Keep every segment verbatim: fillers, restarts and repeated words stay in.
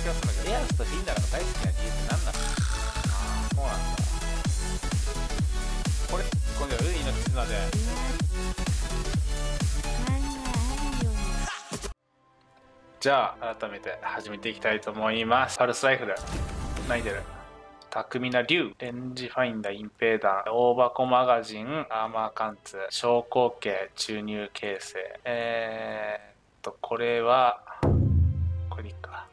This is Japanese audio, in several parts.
気がするんだけど、エアスとフィンダーが大好きな理由って何なの？ああ、そうなんだ。これ今度は海の絆でじゃあ改めて始めていきたいと思います。パルスライフル何出る？巧みな竜、レンジファインダー、インペーダー、大箱マガジン、アーマー貫通、昇降系、注入形成。えーっとこれはこれでいいか。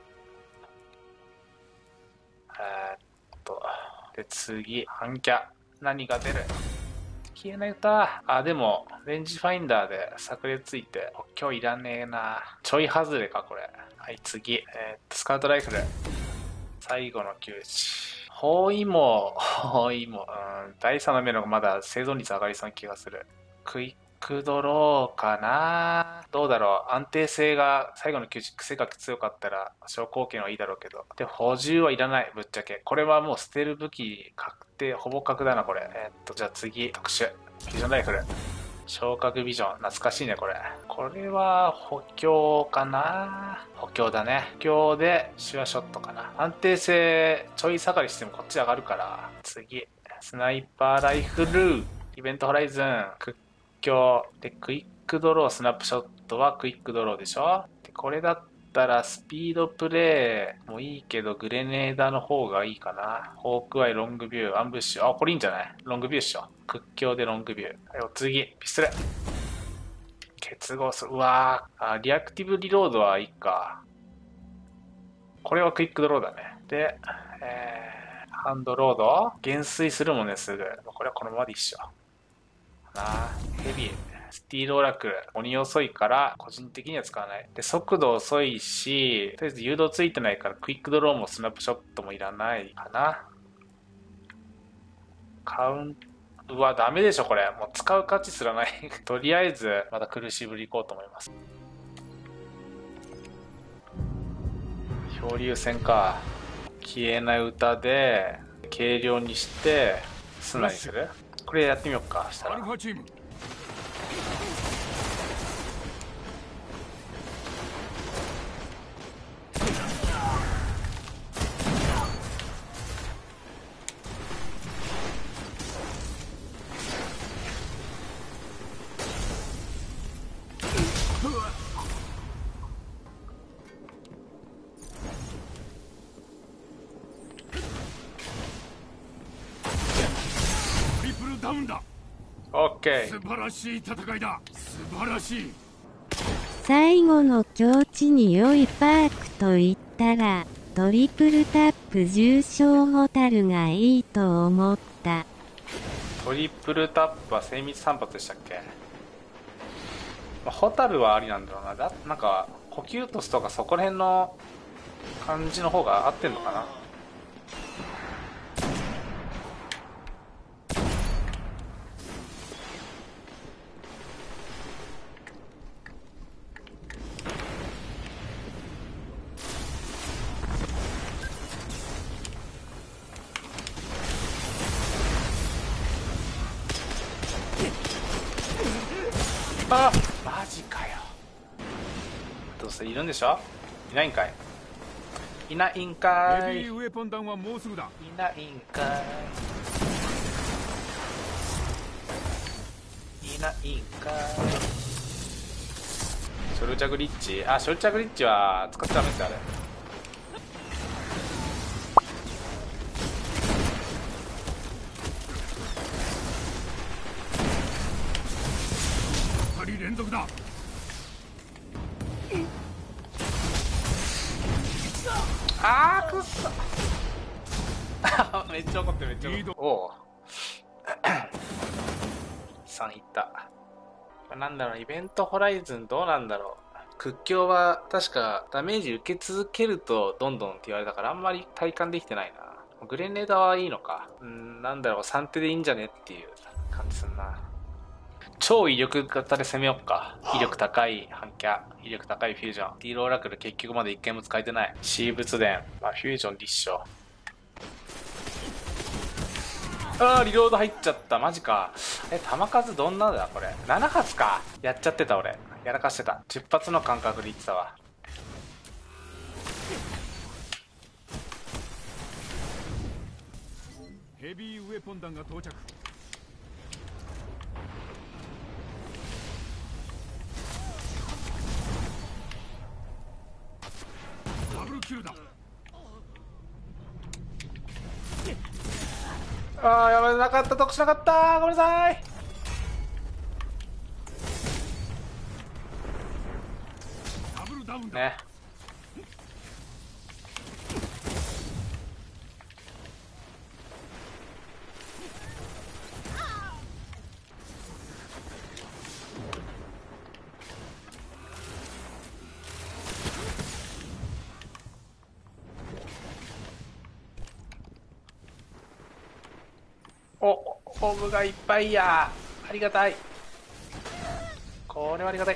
えーっとで次反キャ何が出る？消えない歌。あ、でもレンジファインダーで炸裂ついて今日いらねえな。ちょい外れかこれ。はい、次、えー、っとスカウトライフル、最後の窮地。包囲網、包囲網、うん、だいさんの目の方がまだ生存率上がりそうな気がする。クイックドローかな。どうだろう。安定性が最後の窮地癖が強かったら昇降権はいいだろうけど、で補充はいらない。ぶっちゃけこれはもう捨てる武器確定、ほぼ確だなこれ。えー、っとじゃあ次特殊フュージョンライフル、昇格ビジョン、懐かしいねこれ。これは補強かな。補強だね。補強でシュアショットかな。安定性ちょい下がりしてもこっち上がるから。次スナイパーライフル、イベントホライズン、屈強でクイックドロー、スナップショットはクイックドローでしょ。でこれだったらスピードプレイもいいけどグレネーダの方がいいかな。ホークアイ、ロングビュー、アンブッシュ、あこれいいんじゃない？ロングビューっしょ。屈強でロングビュー。はい、お次ピストル結合する。うわー、あリアクティブリロードはいいか。これはクイックドローだね。で、えー、ハンドロード減衰するもんねすぐ。これはこのままで一緒な。ヘビースティールオラクル鬼遅いから個人的には使わない。で速度遅いし、とりあえず誘導ついてないからクイックドローもスナップショットもいらないかな。カウント、うわダメでしょこれ。もう使う価値すらないとりあえずまた苦しぶりいこうと思います。漂流船か。消えない歌で軽量にしてスナにする。これやってみようか。したらアルファチームトリプルダウンだ。 オッケー。 素晴らしい戦いだ。素晴らしい。 最後の境地に良いパークと言ったらトリプルタップ重傷ホタルがいいと思った。 トリプルタップは精密さん発でしたっけ？まあ、ホタルはありなんだろうな。だなんか呼吸トスとかそこら辺の感じの方が合ってんのかな。あマジかよ。どうせいるんでしょ。いないんかい。いないんかい。 ヘビーウェポン弾はもうすぐだ。 いないんかい。いないんかい。ショルチャグリッチ、あショルチャグリッチは使っちゃダメですよあれ。 ふたり連続だ。 あーくっそめっちゃ怒ってるめっちゃ怒ってる。おおさんいった。なんだろう、イベントホライズンどうなんだろう。屈強は確かダメージ受け続けるとどんどんって言われたからあんまり体感できてないな。グレネーダーはいいのか。うん、なんだろう、さん手でいいんじゃねっていう感じすんな。超威力型で攻めよっか。威力高い反キャ、威力高いフュージョン。ディールオラクル結局まだいっかいも使えてない。シーブツ伝、まあ、フュージョン立証。あーリロード入っちゃった。マジか。え弾数どんなだこれ。なな発か。やっちゃってた俺。やらかしてた。じゅっ発の感覚でいってたわ。 ヘビーウェポン弾が到着。ダブルキルだ。 ああ、やばい、なかった、得しなかった、ごめんなさい。 ダブルダウンだ。 ね。お、ホブがいっぱいや。ありがたい。これはありがたい。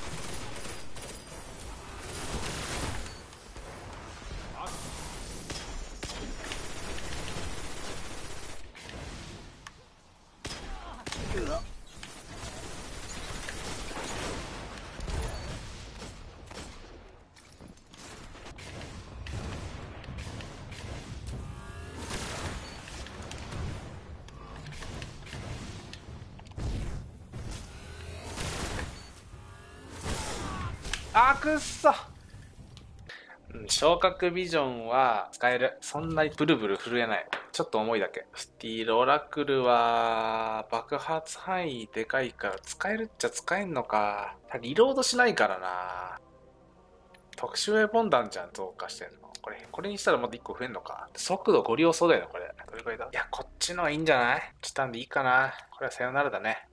あー、くっそ。うん、昇格ビジョンは使える。そんなにブルブル震えない。ちょっと重いだけ。スティールオラクルは爆発範囲でかいから使えるっちゃ使えんのか。リロードしないからな。特殊ウェポン弾じゃん、増加してんの。これ、これにしたらまたいっこ増えんのか。速度ご利用そうだよね、これ。どれくらいだ？いや、こっちのはいいんじゃない？チタンでいいかな。これはさよならだね。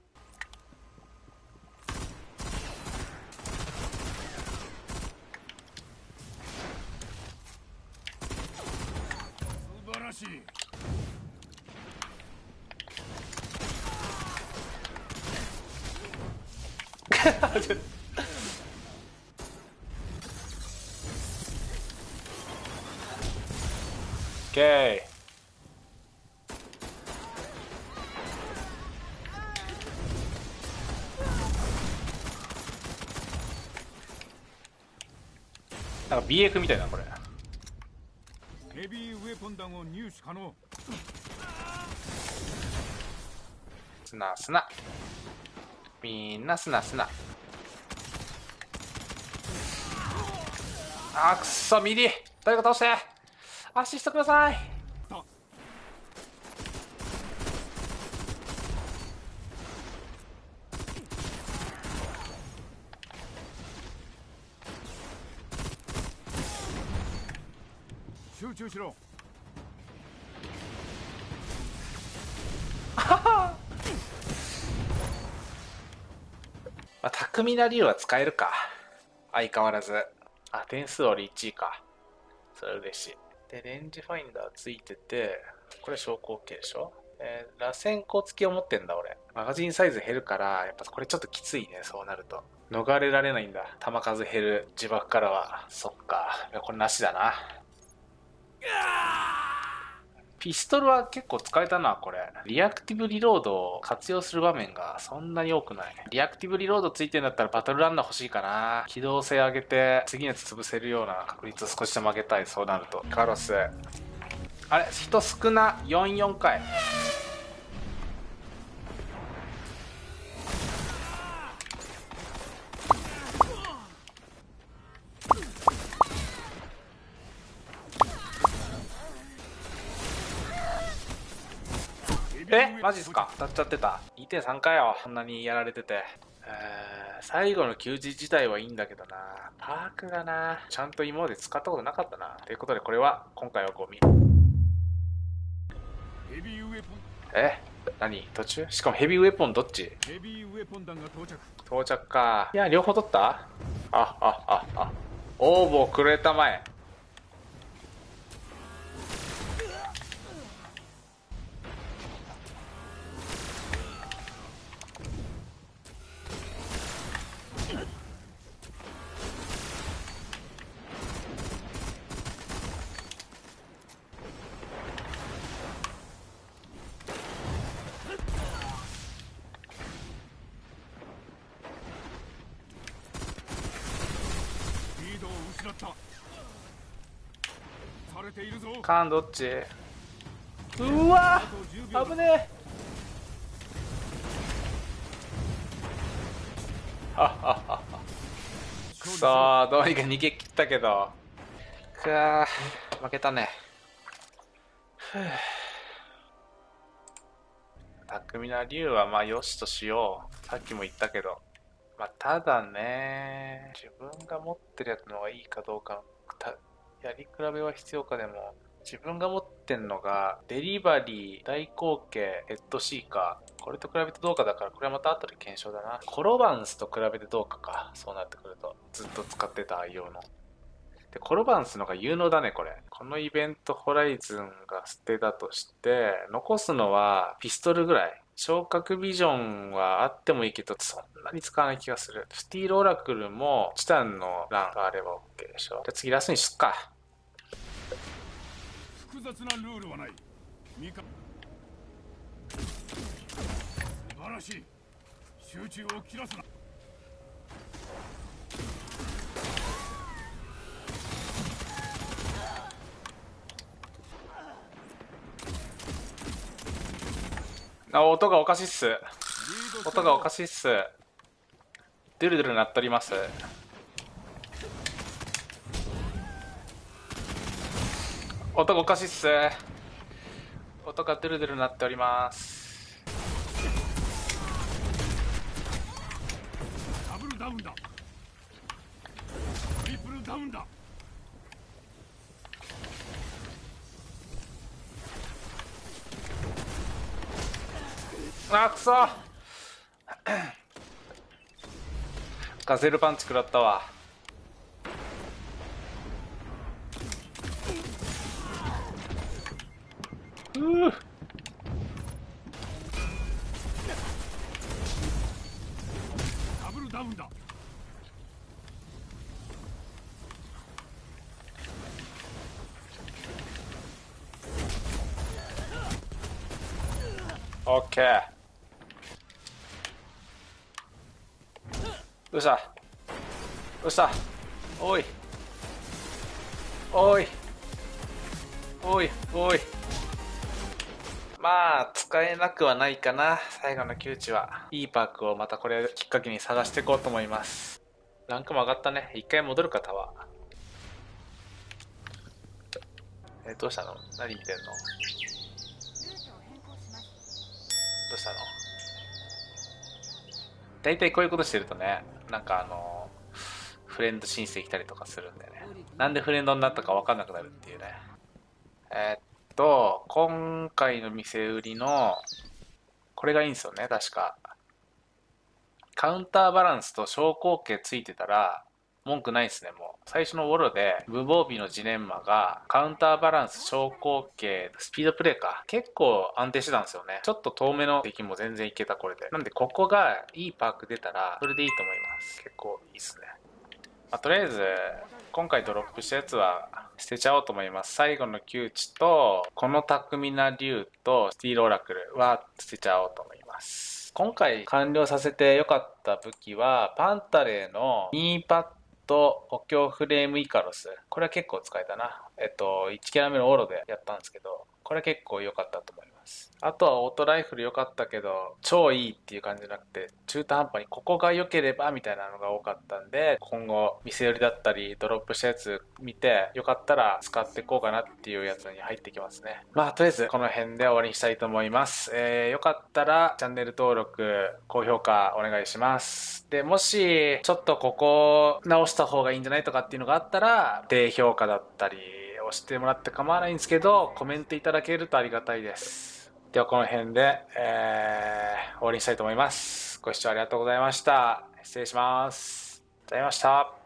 素晴らしい。 オッケー。なんか ビーエフ みたいな、これ。 ヘビーウェポン弾を入手可能。 すなすな。みんなすなすな。あー、くっそ、ミリ。誰か倒して。アシストください。 集中しろ。 まあ、巧みな竜は使えるか。相変わらず。あ、点数俺いちいか。それ嬉しい。で、レンジファインダーついてて、これ昇降 OK でしょ？えー、螺旋鋼付きを持ってんだ俺。マガジンサイズ減るから、やっぱこれちょっときついね、そうなると。逃れられないんだ。弾数減る自爆からは。そっか。これなしだな。ピストルは結構使えたな、これ。リアクティブリロードを活用する場面がそんなに多くない。リアクティブリロードついてんだったらバトルランナー欲しいかな。機動性上げて、次のやつ潰せるような確率を少しでも上げたい、そうなると。カロス。あれ、人少な。よんじゅうよんかい。え、マジっすか？当たっちゃってた。にてんさん かよ。こんなにやられてて。えー、最後の給仕自体はいいんだけどな。パークがな。ちゃんと今まで使ったことなかったな。ということでこれは、今回はゴミ。 ヘビーウェポン。 え？何？途中？しかもヘビーウェポンどっち？ ヘビーウェポン弾が到着。 到着か。いや、両方取った？あ、あ、あ、あ。応募くれたまえ。 リードを失った。されているぞ。 カーンどっち？ うわ危ねえ。はっはっはっは。くそー、どうにか逃げ切ったけど、くわー負けたね。ふぅ。巧みな竜はまあよしとしよう。さっきも言ったけど、まあただね、自分が持ってるやつの方がいいかどうかたやり比べは必要か。でも自分が持ってんのがデリバリー、大口径、ヘッドシーカー、これと比べてどうかだから、これはまた後で検証だな。コロバンスと比べてどうかか。そうなってくるとずっと使ってた愛用ので、コロバンスのが有能だね。これこのイベントホライズンが捨てだとして残すのはピストルぐらい。昇格ビジョンはあってもいいけどそんなに使わない気がする。スティールオラクルもチタンのランがあれば OK でしょ。じゃあ次ラスにしっか。 複雑なルールはない。味方素晴らしい。集中を切らすな。 あ、音がおかしいっす。音がおかしいっす。ドゥルドゥル鳴っております。音がおかしいっす。音がドゥルドゥル鳴っております。 ダブルダウンだ。トリプルダウンだ。 あ、くそガゼルパンチ食らったわ。うーダブルダウンだ。 オッケー。どうしたどうした。おいおいおいおい。まあ使えなくはないかな。最後の窮地はいいパークをまたこれをきっかけに探していこうと思います。ランクも上がったね。一回戻るか。タワーえどうしたの。何見てんの。どうしたの。大体こういうことしてるとね、なんかあのフレンド申請来たりとかするんでね、なんでフレンドになったか分かんなくなるっていうね。えー、っと今回の店売りのこれがいいんですよね。確かカウンターバランスと小口径ついてたら文句ないですね。もう最初のウォロで無防備のジレンマがカウンターバランス小口径スピードプレーか結構安定してたんですよね。ちょっと遠めの敵も全然いけたこれで。なんでここがいいパーク出たらそれでいいと思います。結構いいっすね。まあ、とりあえず今回ドロップしたやつは捨てちゃおうと思います。最後の窮地とこの巧みな竜とスティールオラクルは捨てちゃおうと思います。今回完了させてよかった武器はパンタレーのニーパッド補強フレームイカロス。これは結構使えたな。えっといちキャラ目のオロでやったんですけど、これ結構良かったと思います。あとはオートライフル良かったけど超いいっていう感じじゃなくて中途半端にここが良ければみたいなのが多かったんで、今後店売りだったりドロップしたやつ見てよかったら使っていこうかなっていうやつに入ってきますね。まあとりあえずこの辺で終わりにしたいと思います。えー、よかったらチャンネル登録高評価お願いします。でもしちょっとここ直した方がいいんじゃないとかっていうのがあったら低評価だったり押してもらって構わないんですけどコメントいただけるとありがたいです。ではこの辺で、えー、終わりにしたいと思います。ご視聴ありがとうございました。失礼します。ありがとうございました。